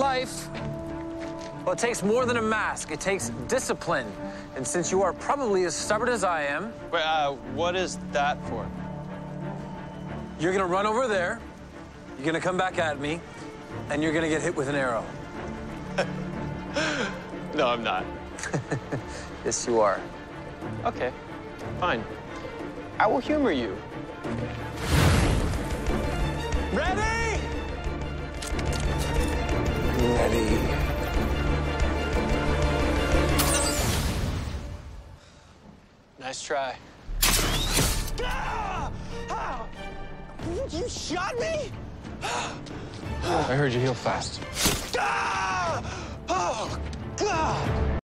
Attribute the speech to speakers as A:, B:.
A: Life, well, it takes more than a mask. It takes discipline. And since you are probably as stubborn as I am...
B: Wait, what is that for?
A: You're gonna run over there, you're gonna come back at me, and you're gonna get hit with an arrow.
B: No, I'm not.
A: Yes, you are.
B: Okay, fine. I will humor you.
A: Ready? Ready.
B: Nice try.
C: You shot me?
B: I heard you heal fast.
C: Oh, God!